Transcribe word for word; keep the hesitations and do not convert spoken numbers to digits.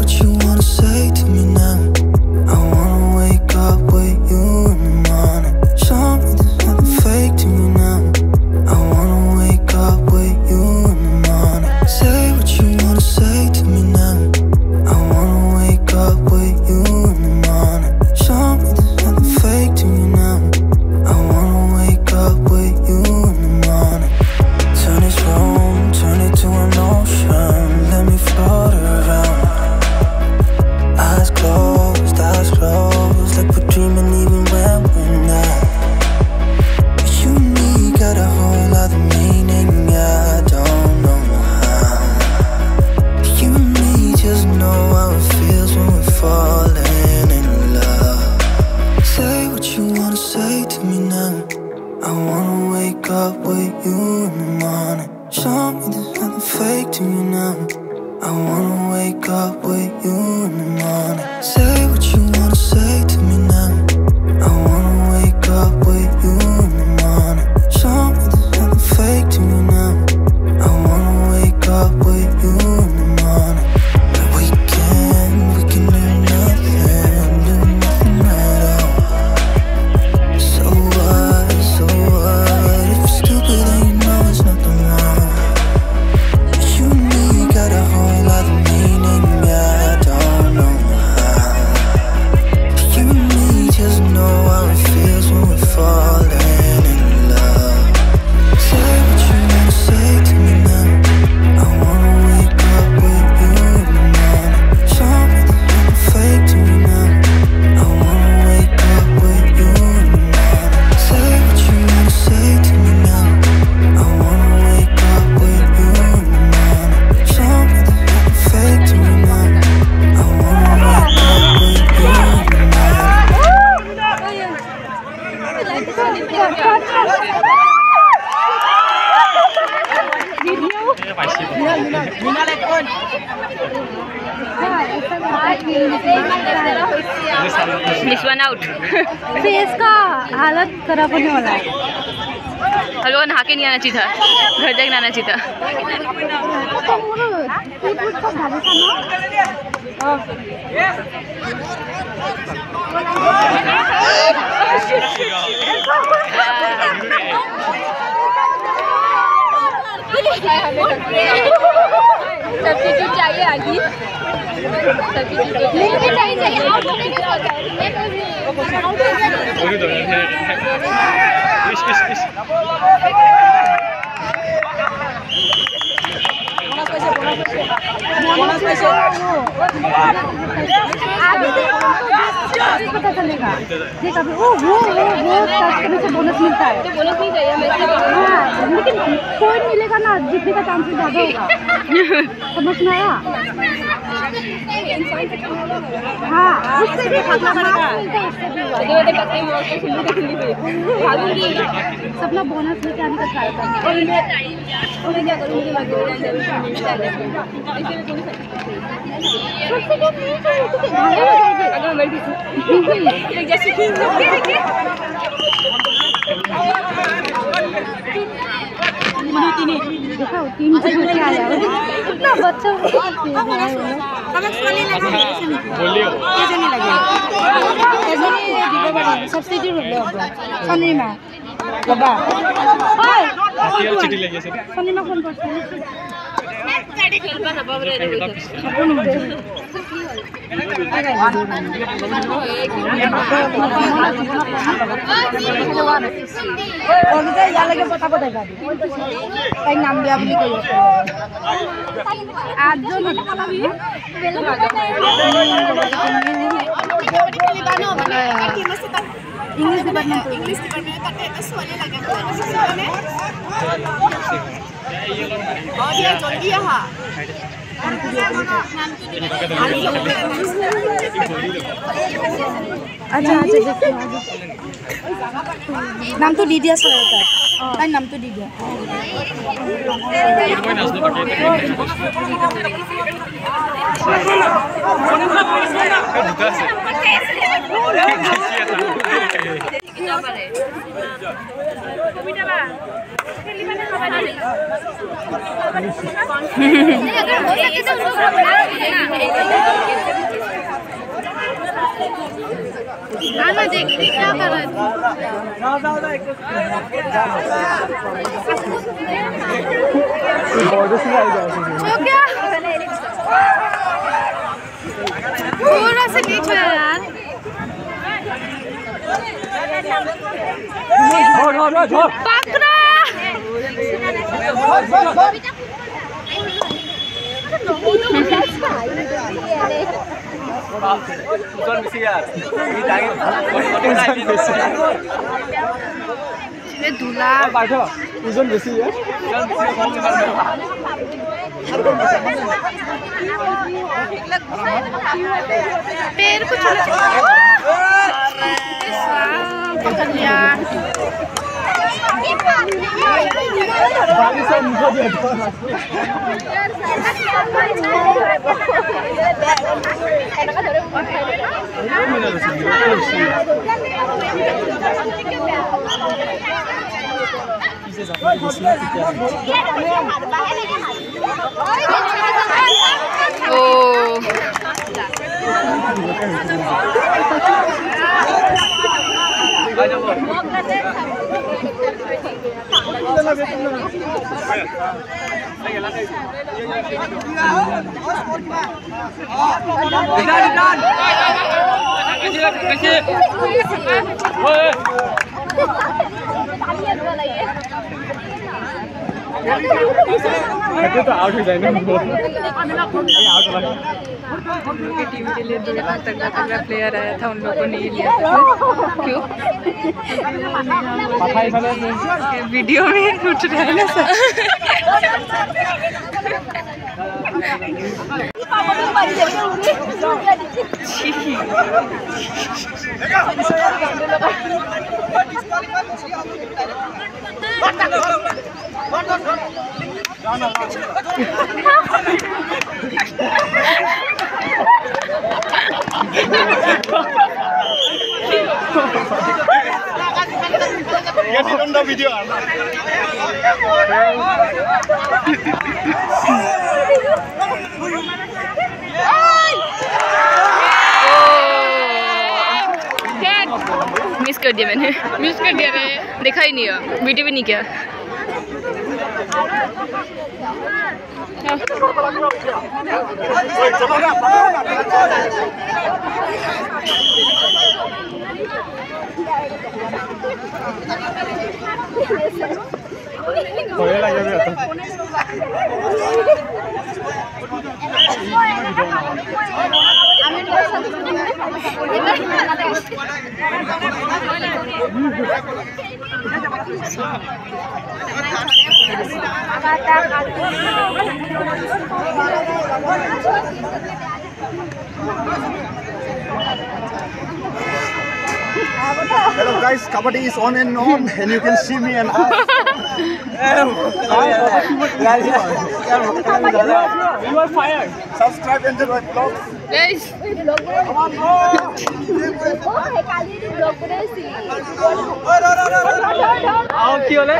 what you wanna say to me now. I wanna wake up with you in the morning. Show me there's nothing fake to me now. I wanna wake up with you in the morning. Say what you wanna say to me now. I wanna wake up with you in the morning. Show me there's nothing fake to me now. I wanna wake up with you in the morning. Turn this room, turn it to an ocean. Let me float around. Eyes closed, eyes closed, like we're dreaming even when we're not. You and me got a whole other meaning, I don't know how. You and me just know how it feels when we're falling in love. Say what you wanna say to me now. I wanna wake up with you in the morning. Show me there's nothing fake to me now. I wanna wake up with you in the morning. Say what you wanna say to me now. I wanna wake up with you in the morning. Show me there's nothing fake to me now. I wanna wake up with you in the morning. But we can, we can do nothing, do nothing at all. So what, so what? If you're stupid then you know it's nothing wrong. You and me got a whole lot of meaning, I don't know how. You and me just know how it feels when we're falling in love. Say what you wanna say to me now. I wanna wake up with you in the morning. Show me there's nothing fake to me now. I wanna wake up with you in the morning. Say what you wanna say to me now. I wanna wake up with you in the morning. Show me there's nothing fake to me now. I wanna wake up with you in the morning. This one out. Face का हालत खराब होने वाला है। हलवा नहा के नहीं आना चाहिए था, घर जाके आना चाहिए था। सब्स्टिट्यूट चाहिए आगे, सब्स्टिट्यूट चाहिए आउट होने के बाद बोनस पैसे पता चलेगा। देख अभी वो वो वो टच करने से बोनस मिलता है। तो बोनस नहीं चाहिए हमें। हाँ, लेकिन कोई मिलेगा ना, जीतने का चांसेस ज़्यादा होगा। समझ में आया? हाँ, उससे भी भागना पड़ेगा। भागूंगी। सबना बोनस लेके आने का ट्राई करना। और मैं और मैं क्या करूँगी? मैं गोल्डन जरूर सबसे क्या नहीं चाहिए तो क्या भागना चाहिए? अगर मेरे पीछे जैसे कि देखो तीन से लेके आया है कितना बच्चा बोलियो कैसे नहीं लगे कैसे नहीं दिखा बड़ा सब्सिट्यूट हो गया सनी में बाबा हाय चिट्ठी लगी सर सनी में कौन करता है गाड़ी खेल पर ना बाबरे रे অগিতে ইয়ালৈকে পঠাব তাই গাড়ী তাই নাম দিয়া বুলি কৈ আছে আঠজন পঠাবি বেলেগ ইংলিশ ডিপার্টমেন্ট ইংলিশ ডিপার্টমেন্ট তাতে এটা সোয়ালে লাগে মানে অ দিয়া জলদি আহা अच्छा अच्छा नाम तो दीदिया सर होता है नाम तो दीदिया आना देखते क्या कर रहे हो क्या पूरा से नीचे यार पकड़ा दूल्हा ওজন বেশি पैर को छोड़ पकड़ लिया तो आउट हो जाएगा के टीम के लिए दो तगड़ा तगड़ा प्लेयर आया था, उन लोगों को नहीं लिया क्यों? वीडियो में उठ रहा है ना सर। ये वीडियो वीडियो मिस कर दिया मैंने, मिस कर दिया मैंने, देखा ही नहीं है, वीडियो भी नहीं किया। Hello guys, Kabaddi is on and on, and you can see me and us. You are fired. Subscribe and enjoy my vlog. Guys, आओ की होले?